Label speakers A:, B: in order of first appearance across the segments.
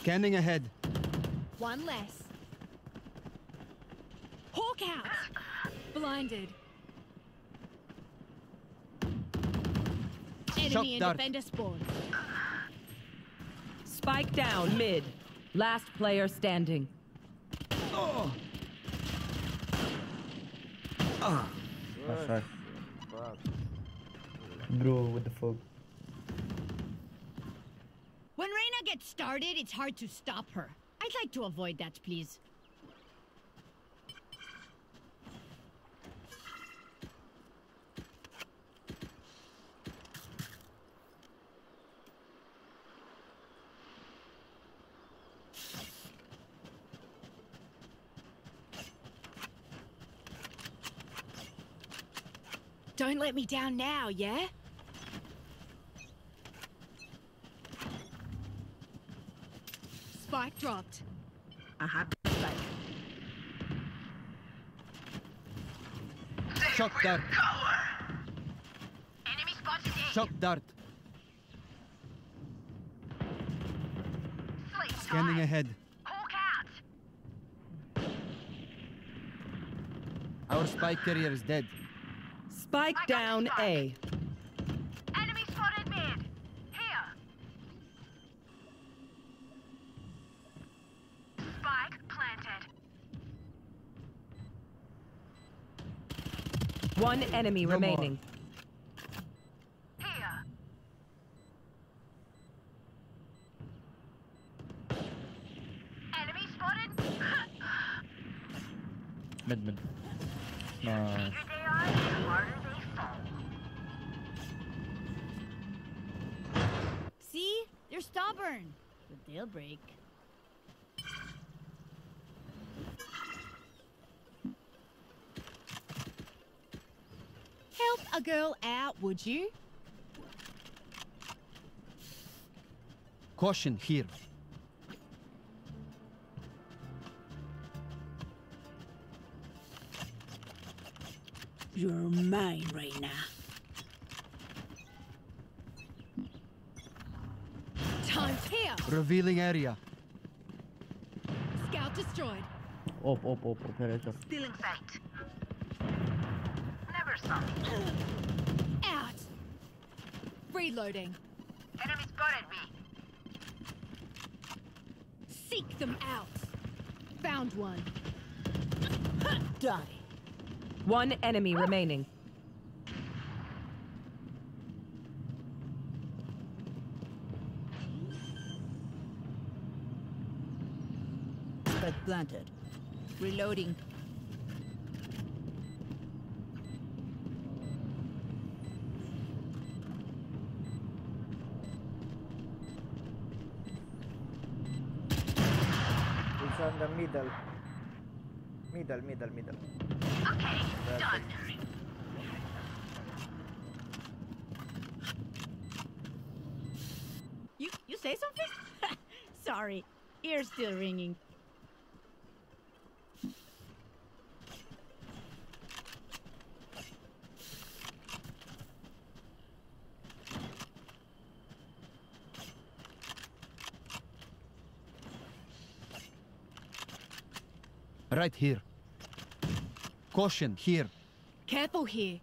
A: Scanning ahead.
B: One less. Hawk out! Blinded. Enemy and
A: dart.
B: defender spawn.
C: Spike down mid. Last player standing.
D: Fuck. Bro, what the fuck?
B: When Reyna gets started, it's hard to stop her. I'd like to avoid that, please. Don't let me down now, yeah? Spike dropped.
C: I have spike.
A: Shock dart.
E: Enemy spotted A.
A: Shock dart.
E: Slate
A: Scanning
E: time.
A: ahead.
E: Hawk out.
A: Our spike carrier is dead.
C: Spike down A.
E: Enemy spotted mid. Here. Spike planted.
C: One enemy
A: No more.
C: remaining.
E: Here. Enemy spotted.
D: Mid. Nice.
E: Bigger they are, the harder they fall.
B: See? They're stubborn. But they'll break. Help a girl out, would you?
A: Caution here.
B: You're mine right now. Time's here.
A: Revealing area.
B: Scout destroyed.
D: Op, operator.
E: Still in sight. Never saw me.
B: Out. Reloading.
E: Enemy spotted me.
B: Seek them out. Found one. Die.
C: One enemy remaining.
B: Spike planted. Reloading.
F: It's on the middle. Middle.
E: Okay, done.
B: You say something? Sorry. Ear's still ringing.
A: Right here. Caution here.
B: Careful here.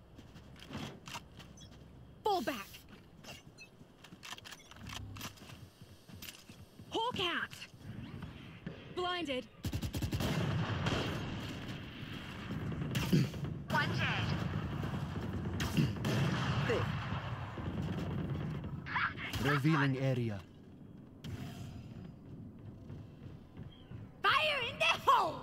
B: Fall back. Hawk out. Blinded.
E: One dead.
A: Revealing area.
B: Fire in the hole!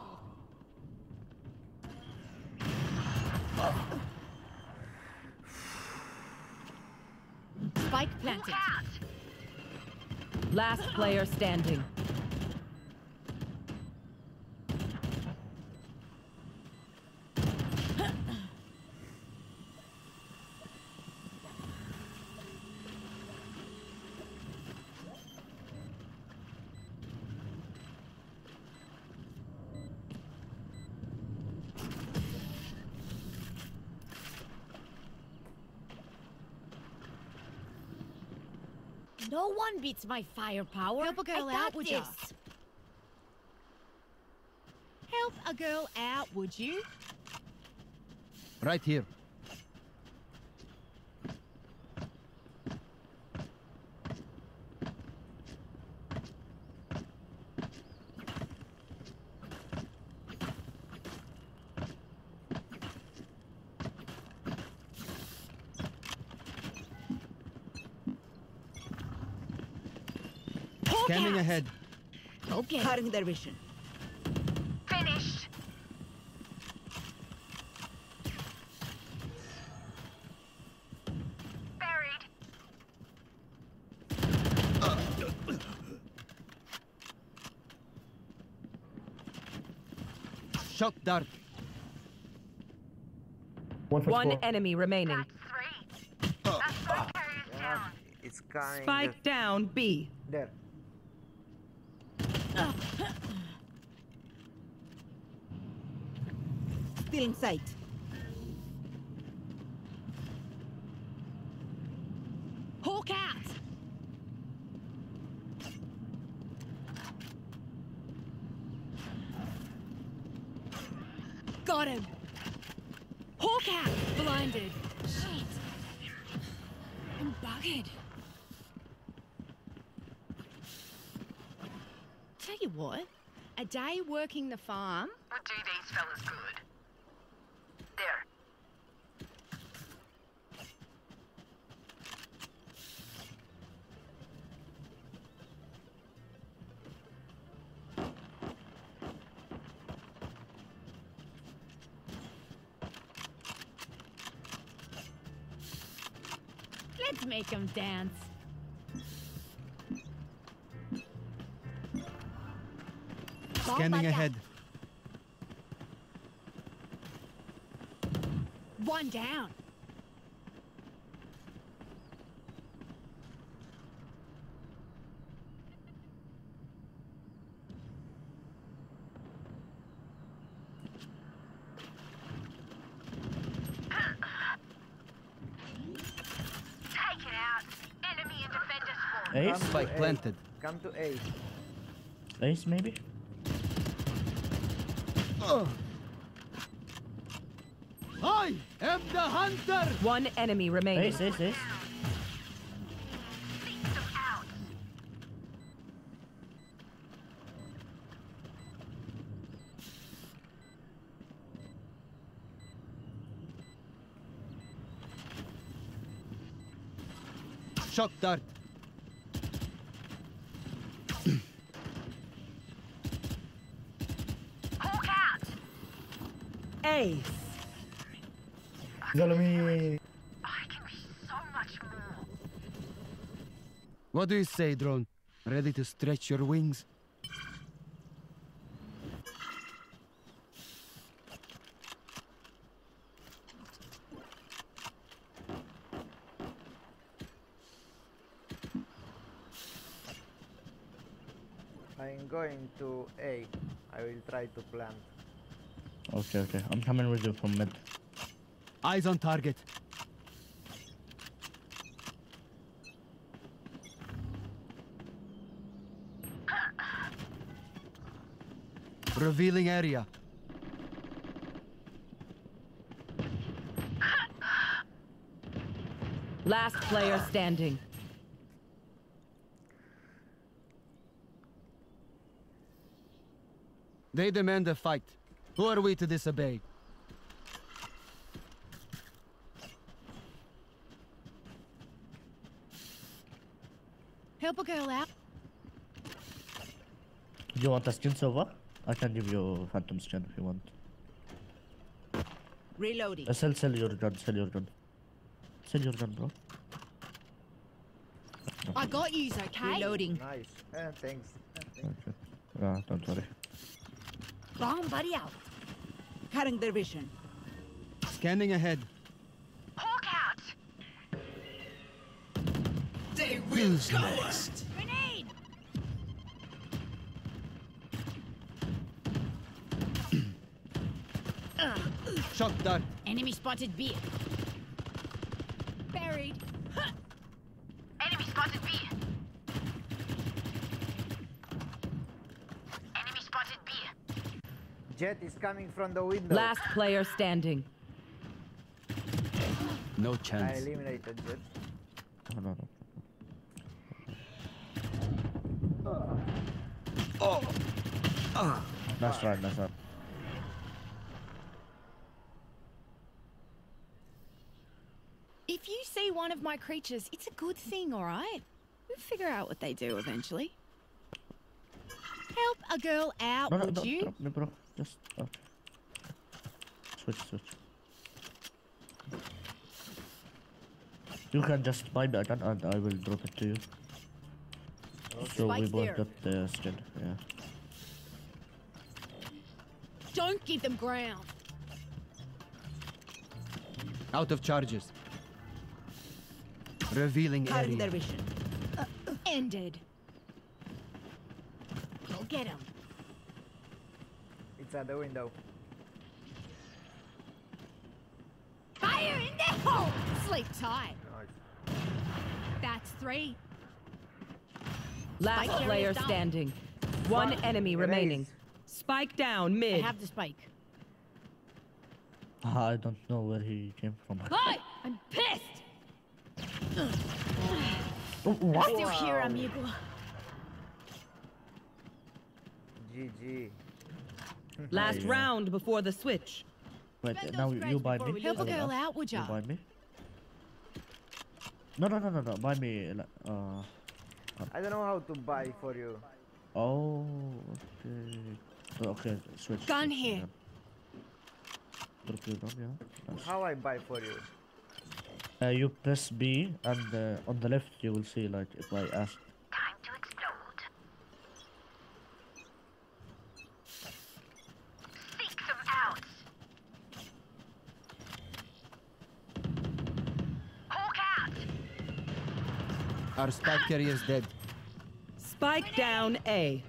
B: Spike planted.
E: Hawk out.
C: Last player standing.
B: No one beats my firepower. Help a girl
G: I
B: out,
G: got
B: would you?
G: this.
B: Help a girl out, would you?
A: Right here. Scanning
B: out.
A: ahead.
B: Okay.
G: Cutting their vision.
E: Finished. Buried.
A: Shock dart.
D: One for
C: One
D: score.
C: enemy remaining.
E: That's 3. That spike carrier's down.
F: It's kind
C: Spike down B.
F: there.
G: Still in sight.
B: Hawk out. Got him. Hawk out. Blinded. Shit. I'm buggered. Tell you what, a day working the farm.
E: Would do these fellas good. There.
B: Let's make them dance.
A: Scanning ahead.
B: One down.
E: Take it out. Enemy and defender spawn.
D: Ace?
F: Come to
A: Spike
F: A.
A: planted.
F: Come to A.
D: Ace maybe?
A: I am the hunter!
C: One enemy remaining.
D: Ace, ace, ace.
E: Seek them out.
A: Shock dart.
E: Hawk out.
C: Ace.
D: Zalami!
E: I can be so much more.
A: What do you say, drone? Ready to stretch your wings?
F: I'm going to A. I will try to plant.
D: Okay, okay. I'm coming with you from mid.
A: Eyes on target. Revealing area.
C: Last player standing.
A: They demand a fight. Who are we to disobey?
B: Help a girl out.
D: Do you want a skin silver? I can give you phantom skin if you want.
G: Reloading.
D: Sell your gun, sell your gun. Sell your gun, bro.
B: I got yous, okay?
G: Reloading.
F: Nice. Thanks.
D: Okay. Ah, don't worry.
B: Wrong buddy out.
G: Cutting their vision.
A: Scanning ahead.
E: Hawk out.
B: Grenade!
A: Shock dart.
B: Enemy spotted B. Buried.
E: Enemy spotted B.
F: Jet is coming from the window.
C: Last player standing.
A: No
F: I
A: chance.
F: eliminated Jet.
D: No, no, no. Nice try, nice try.
H: If you see one of my creatures, it's a good thing, all right? We'll figure out what they do eventually.
B: Help a girl out,
D: No, no,
B: would
D: don't
B: you?
D: drop me, bro. Just switch, switch. You can just buy me a gun and I will drop it to you. So we
B: Spike's
D: both
B: there.
D: got the skin, yeah.
B: Don't give them ground.
A: Out of charges. Revealing
G: Cutting their
A: area.
G: vision.
B: Ended. Go get him.
F: It's at the window.
B: Fire in the hole! Sleep tight.
F: Nice.
B: That's 3.
C: Last
B: Spike
C: player
B: area's down.
C: standing. One enemy remaining.
F: Raise.
C: Spike down
B: I
C: mid.
B: have the spike.
D: I don't know where he came from.
B: Hi! I'm pissed!
D: What?
B: Still here, amigo.
F: GG.
C: Last
D: Yeah.
C: round before the switch.
D: Wait,
B: Spend
D: now
B: those
D: you
B: grades
D: buy
B: before
D: me?
B: we
H: Help a
B: lose.
H: girl out, would
D: You
H: ya?
D: buy me? No, no, no, no, no. Buy me.
F: I don't know how to buy for you.
D: Oh, okay. Okay, switch.
H: Gun
D: switch,
H: here.
D: yeah. Drop your gun, yeah. Nice.
F: How I buy for you?
D: You press B and on the left you will see like if I ask.
E: Time to explode. Seek them out. Hawk out.
A: Our spike carrier is dead.
C: Spike down A.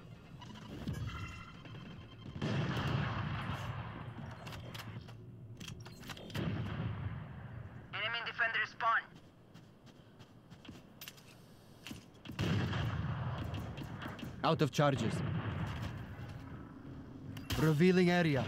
E: Enemy defender spawn.
A: Out of charges. Revealing area.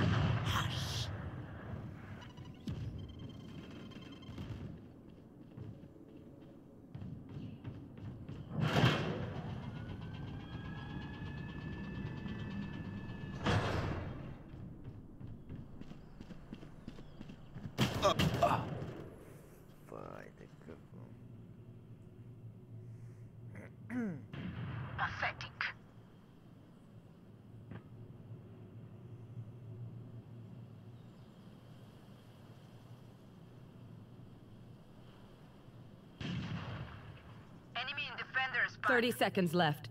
F: Vai, te capul.
E: Pathetic. Enemy in defender spawn.
C: 30 seconds left.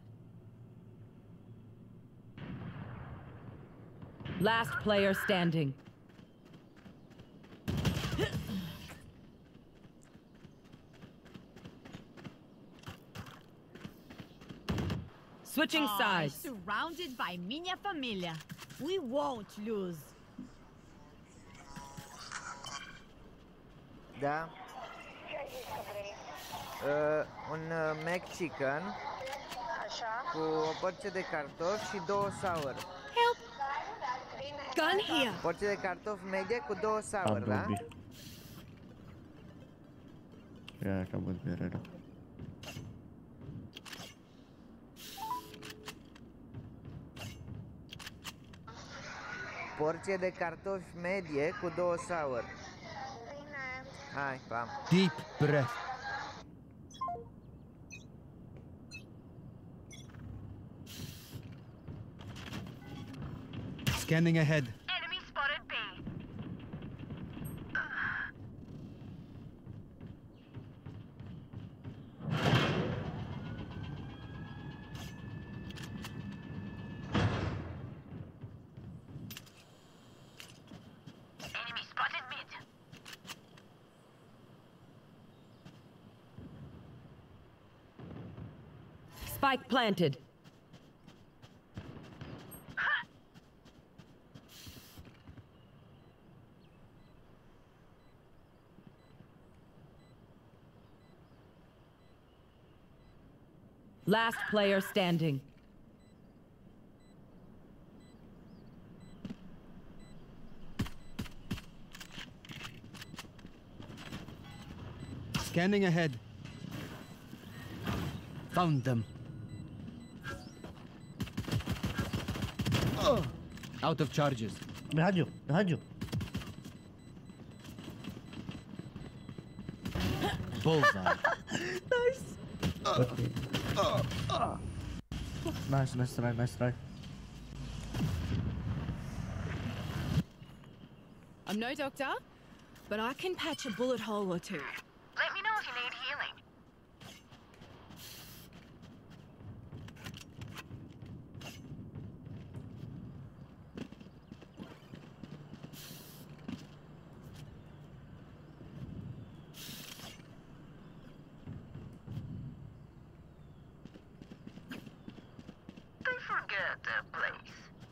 C: Last player standing. Switching sides.
B: Surrounded by minha família. We won't lose.
F: Da? Un McChicken cu o porție de cartofi și 2 sour.
H: Gun here.
F: Porție de cartofi medie cu 2 sour,
D: And
F: da?
D: B. Yeah, come with me right now.
F: Porție de cartofi medie cu 2 sour. Hai, pam.
A: Deep breath. Scanning ahead.
E: Enemy spotted B. Enemy spotted mid.
C: Spike planted. Last player standing.
A: Scanning ahead. Found them. Out of charges.
D: Behind you, behind you.
A: Bullseye.
D: Okay. Nice, nice try, nice try.
H: I'm no doctor, but I can patch a bullet hole or two.
E: Let me know if you need healing. They forget their place.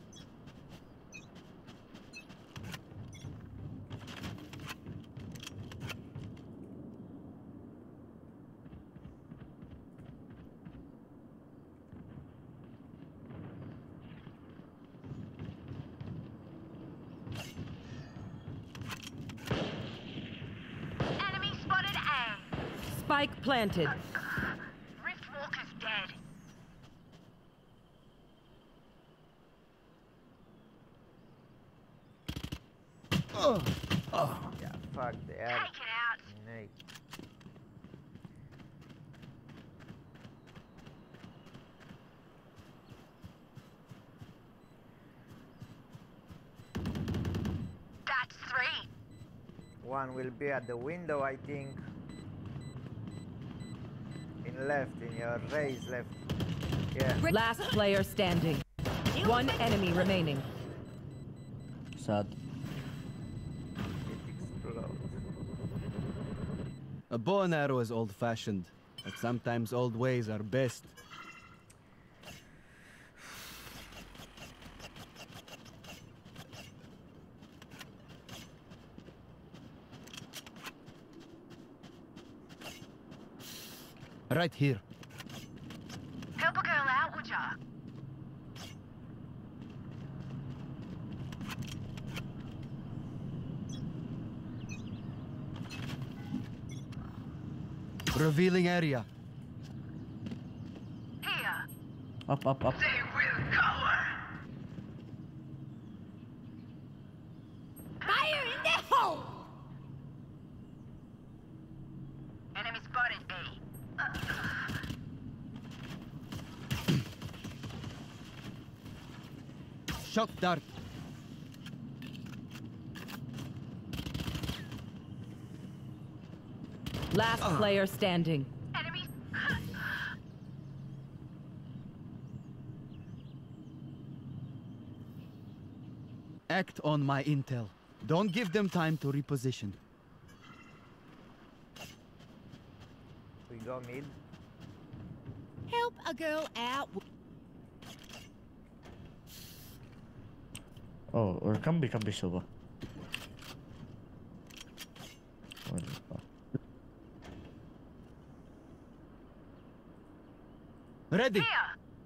E: Enemy spotted A.
C: Spike planted.
E: Riftwalker's dead.
F: Yeah, fuck, they are.
E: Take it out.
F: Nay.
E: That's 3.
F: One will be at the window, I think. In left, in your raise left. Yeah.
C: Last player standing. One enemy remaining.
D: Sad.
F: It explodes.
A: A bow and arrow is old-fashioned, but sometimes old ways are best. Right here.
E: Help a girl out, would ya?
A: Revealing area.
E: Here.
D: Up, up, up.
E: They will cover.
B: Fire in the hole!
E: Enemy spotted B.
A: Shock dart.
C: Last player standing.
E: Enemy.
A: Act on my intel. Don't give them time to reposition.
F: We go mid.
B: Help a girl out.
D: Oh, or can be Silva.
A: Ready.
E: Here.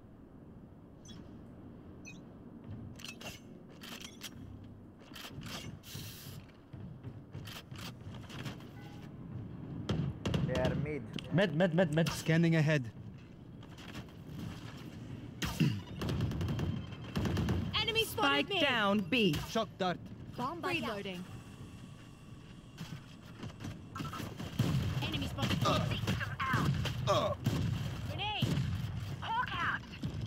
F: They are mid.
D: Med.
A: Scanning ahead.
B: Enemy spotted
C: Spike
B: me.
C: down B.
A: Shock dart.
B: Bomb reloading. Enemy spotted me.
E: Beat them out.
B: Grenade.
E: Hawk out.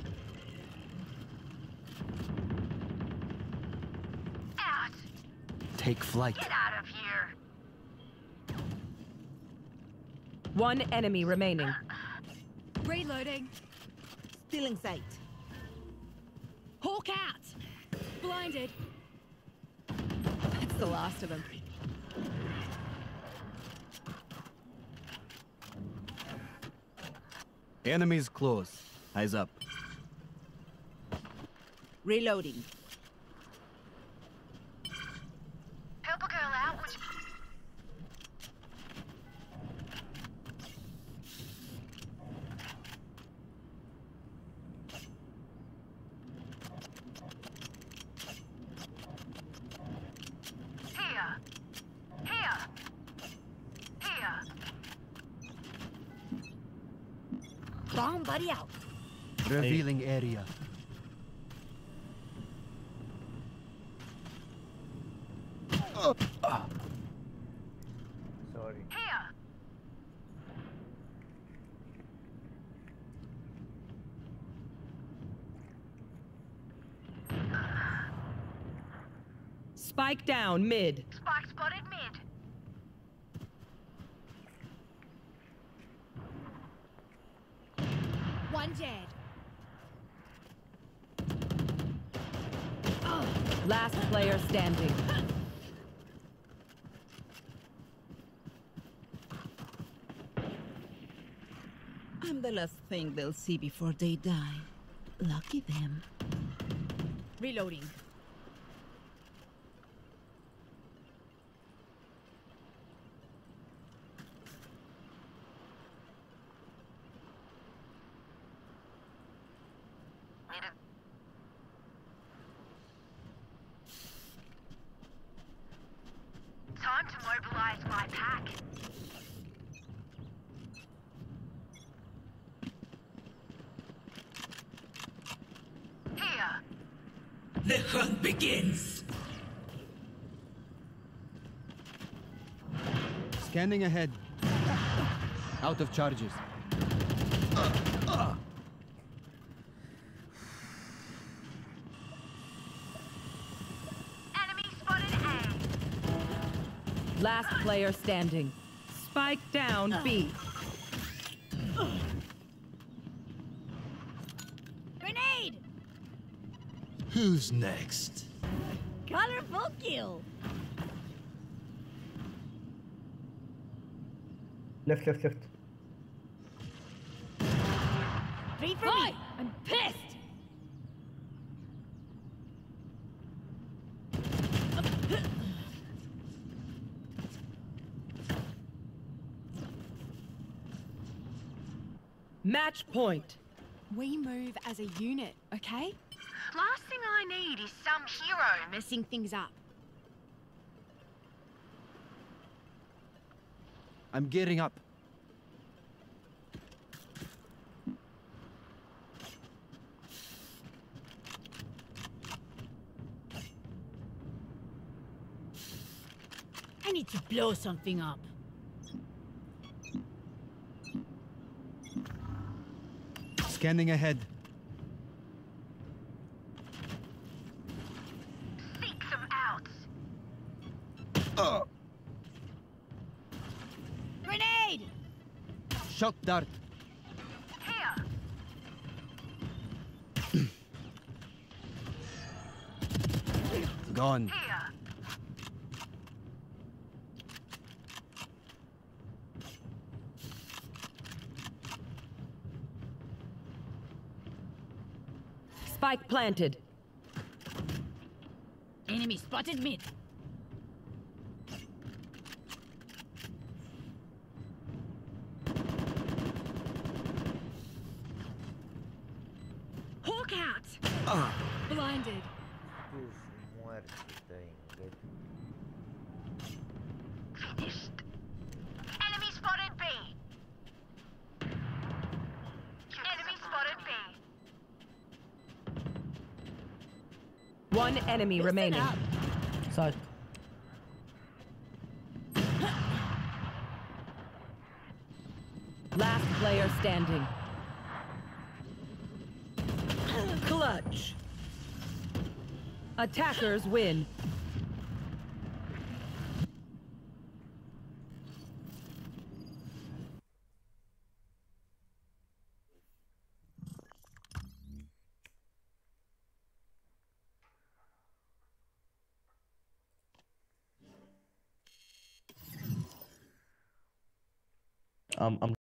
E: Out.
A: Take flight.
E: Get out of here.
C: One enemy remaining.
B: Reloading.
G: Still in sight.
B: Hawk out. Blinded.
H: That's the last of them.
A: Enemies close. Eyes up.
G: Reloading.
E: Help a girl out, would you? Here. Here. Here.
B: Bomb buddy out.
A: Revealing area.
F: Sorry.
E: Here.
C: Spike down mid.
E: Spike spotted mid.
B: One dead.
C: Last player standing.
G: I'm the last thing they'll see before they die. Lucky them.
B: Reloading.
E: Need a time to mobilize my pack. Here.
I: The hunt begins!
A: Scanning ahead. Out of charges.
E: Enemy spotted A.
C: Last player standing. Spike down B.
B: Grenade!
I: Who's next?
B: Colorful kill.
D: Left.
B: Three for me. I'm pissed.
C: Match point.
H: We move as a unit, okay?
E: Last thing I need is some hero
B: Messing things up.
A: I'm gearing up.
B: I need to blow something up.
A: Scanning ahead.
E: seek some outs.
B: Grenade!
A: Shock dart.
E: Here.
A: Gone.
E: Here.
C: Spike planted.
B: Enemy spotted mid. Hawk out! Blinded.
F: Tu muerte, dang.
E: Finished. Enemy spotted B. Enemy spotted B.
C: One enemy remaining.
B: up.
D: Side.
C: Last player standing. Clutch. Attackers win.
D: I'm